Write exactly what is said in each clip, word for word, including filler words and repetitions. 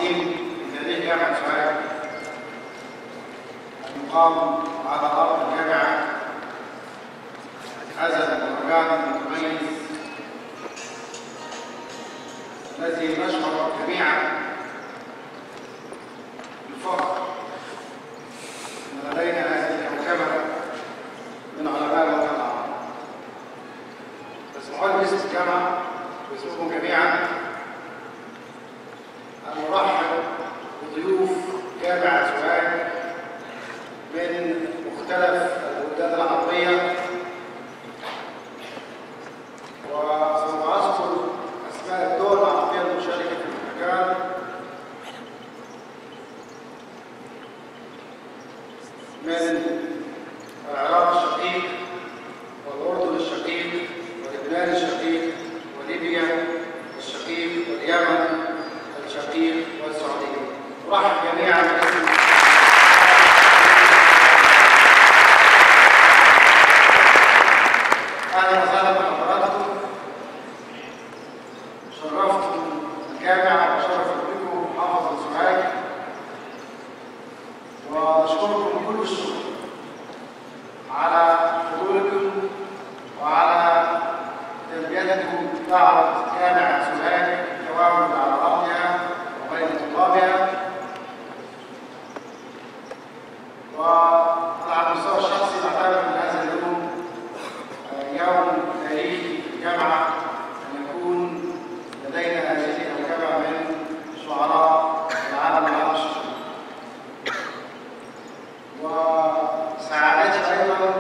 عظيم لتاريخ جامعة سوهاج المقام على أرض الجامعة. هذا المهرجان المتميز الذي نشعر جميعا بالفخر أن لدينا هذه الكوكبة من علماء الوطن العربي. اسمحوا لي باسم الجامعة واسمكم جميعا أن نرحب بضيوف جامعة سوهاج من مختلف البلدان العربية، وسوف أذكر أسماء الدول العربية المشاركة في المهرجان. من العراق الشقيق والأردن الشقيق ولبنان الشقيق وليبيا الشقيق واليمن الشقيق والسعودية. أرحب جميعا باسم أهلا وسهلا بحضراتكم. شرفتم الجامعة وشرفت بكم محافظة سوهاج، ونشكركم كل الشكر على حضوركم وعلى تلبيتكم دعوة جامعة سوهاج التواجد على أرضها وبين طلابها. وعلى المستوى الشخصي أعتبر أن هذا اليوم يوم تاريخي في الجامعة، أن يكون لدينا هذه الكوكبة من شعراء العالم العربي. وسعادتي أيضا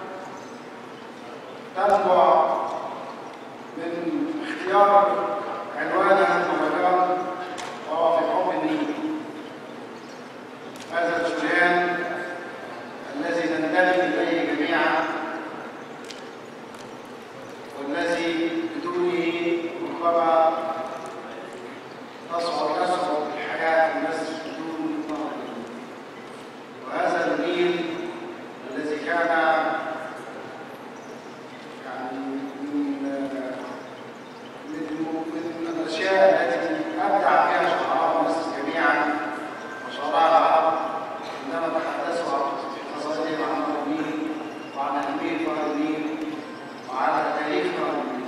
تنبع من اختيار عنوان هذا المهرجان، وهو في حب النيل. هذا الشريان الذي ننتمي إليه جميعا، والذي بدونه ربما تصعب تصعب الحياة في مصر بدون نهر النيل. وهذا النيل الذي كان يعني من من الأشياء التي أبدع فيها شعراء مصر جميعا وشعراء العرب عندما تحدثوا في قصائدهم عن نهر النيل وعن أهمية نهر النيل وعلى تاريخ نهر النيل.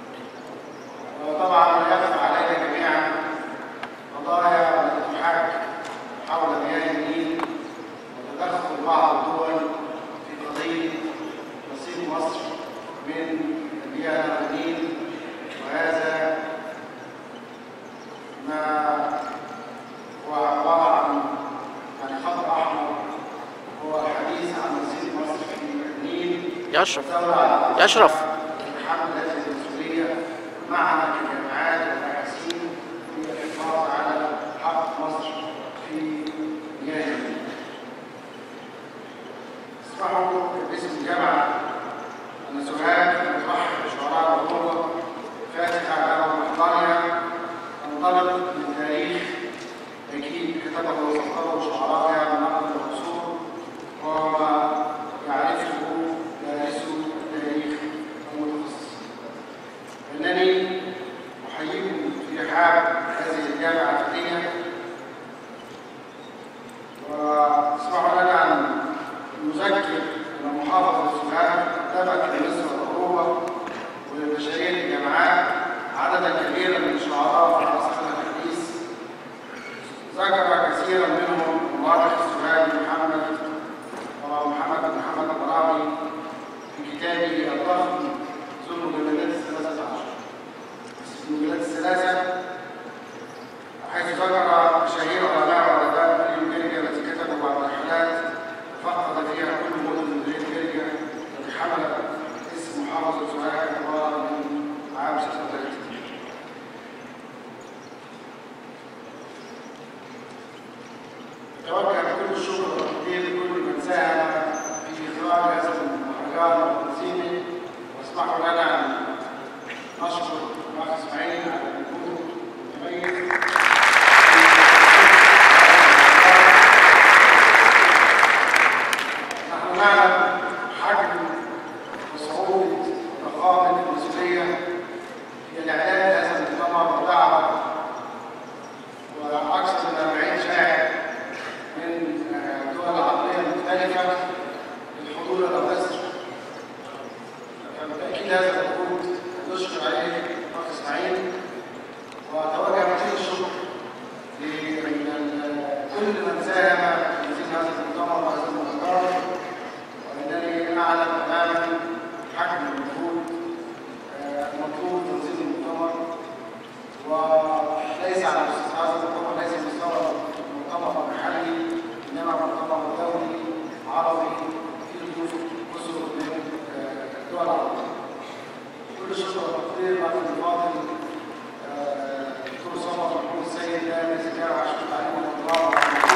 وطبعا يقف علينا جميعا قضايا التي تحاك حول مياه النيل وتدخل بعض الدول في قضية نصيب مصر من مياه نهر النيل. وهذا ما هو عبارة عن يعني خط أحمر، هو الحديث عن نصيب مصر في النيل. يشرف يشرف الحملة المسؤولية معنا كجامعات وباحثين في الحفاظ على حق مصر في مياه النيل. اسمحوا باسم الجامعة أن سوهاج ترحب بشعراء الغربة فاتحة على محضرها تنطلق من تاريخ أكيد كتبه وسطره شعراءها من أقدم العصور، وهو ما يعرفه دارسو التاريخ المتخصص. إنني أحييكم في رحاب هذه الجامعة الفتية، واسمحوا لنا أن نذكر أن محافظة سوهاج قدمت لمصر والعروبة ولبشرية الجامعات عددا كبيرا من الشعراء في عصرنا الحديث. ذكر كثيرا منهم المؤرخ السوهاجي محمد ومحمد بن محمد البراوي في كتابه الضخم ذو المجلدات الثلاثة عشر المجلدات الثلاثة، حيث ذكر شهير علماء وأدباء مدينة جرجا التي كتبوا بعض الرحلات فقد فيها كل مدن مدينة جرجا التي حملت اسم محافظة سوهاج عبارة من عام ستة وثلاثين. أتوجه بكل الشكر والتقدير لكل من ساهم في إخراج هذا المهرجان وتنظيمه، واسمحوا لنا أن نشكر الأخ إسماعيل على المجهود المتميز. نحن نعلم حجم وصعوبة وضخامة المسؤولية في الإعلام هذا المؤتمر والدعوة، وأكثر من يسعى لاستثمار هذا المؤتمر ليس مستوى مؤتمر محلي، انما مؤتمر دولي عربي فيه ضيوف كثر من الدول العربيه. كل الشكر والتقدير لك الفاضل دكتور صفوت محمود السيد ده رئيس الجامعه عشان التعليم والطلاب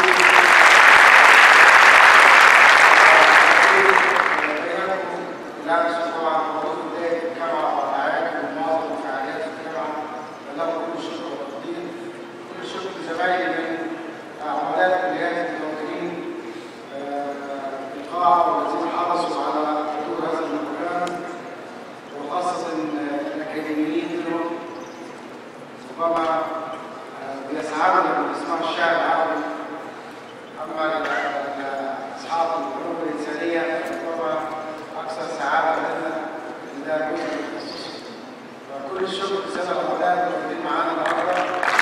لا أسبوع موجود بداية الجامعة والأعياد والمواطن وفعاليات الجامعة، فله كل الشكر والتقدير. كل الشكر لزمايلي من عملاء الكليات الموجودين في القاعة والذين حرصوا على حضور هذا المكان، وخاصة الأكاديميين منهم ربما بيسعدوا لما يسمعوا الشعر العربي. أما أصحاب العلوم الإنسانية ربما أكثر سعادة لنا إن ده جزء من تخصصهم. فكل الشكر للسادة العملاء الموجودين معانا النهارده.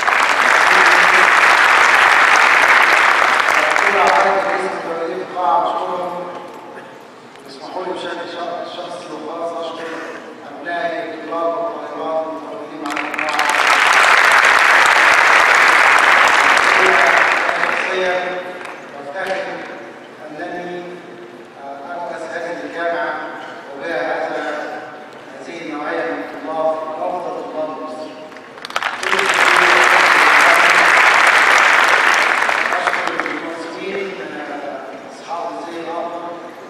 كل أعضاء رئيس الموجودين في القاعة بشكرهم. اسمحوا لي بشكل شخصي وخاص أشكر أبنائي الطلاب والطالبات الموجودين معانا في القاعة. شخصيا بفتخر أنني أرأس هذه الجامعة وبها هذه النوعية من الطلاب أفضل طلاب مصر. أشكر المنظمين أصحاب الزي الأخضر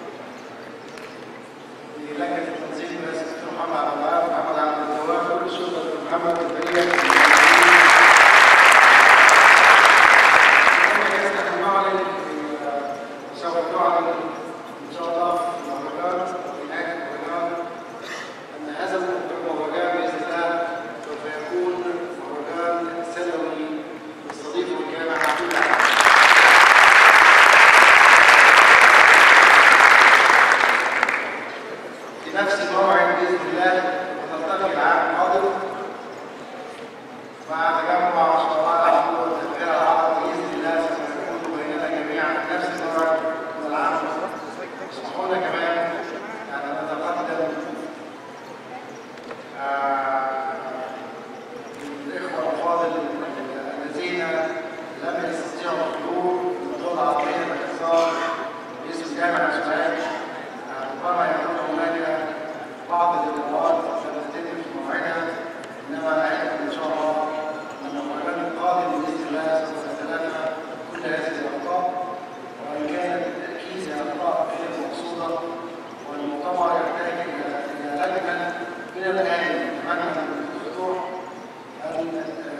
للجنة التنظيم برئاسة محمد عبد الوهاب محمد عبد الجواد. كل الشكر لمحمد البرية. سوف نعلن إن شاء الله في المهرجان وفي نهاية المهرجان أن هذا المهرجان بإذن الله سوف يكون مهرجان سنوي يستضيفه الجامعة كلها. في نفس الموعد بإذن الله ونلتقي العام القادم مع تجمع شرائع العلوم والتذكرة العرب بإذن الله سوف يكون بيننا جميعا في نفس الموعد من العام. اسمحوا لنا كمان يعني نتقدم للإخوة الأفاضل الذين لم يستطيعوا الحضور للدول العربية باختصار باسم جامعة سوهاج. ربما يكون هناك بعض الإجراءات ستتم في موعدها، إنما أعلم إن شاء الله أن المهرجان القادم بإذن الله سوف يتلافى كل هذه الأخطاء، وإن كانت بالتأكيد أخطاء غير مقصودة، والمؤتمر يحتاج إلى لجنة من الآن. نتمنى من الدكتور أن